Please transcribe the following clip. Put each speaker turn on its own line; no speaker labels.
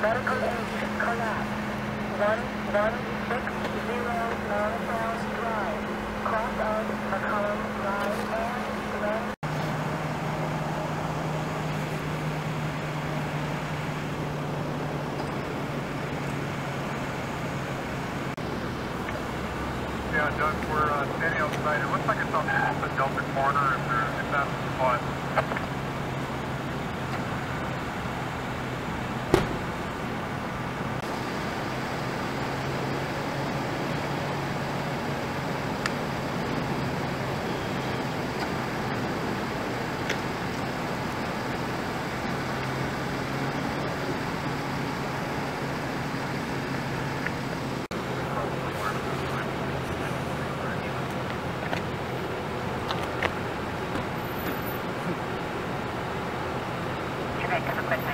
Article 8, collapse. 11609 Drive. Cross out McCollum Drive and Glen.
Yeah, Doug, we're standing outside. It looks like it's on the Delta corner if that's the spot.
Have a quick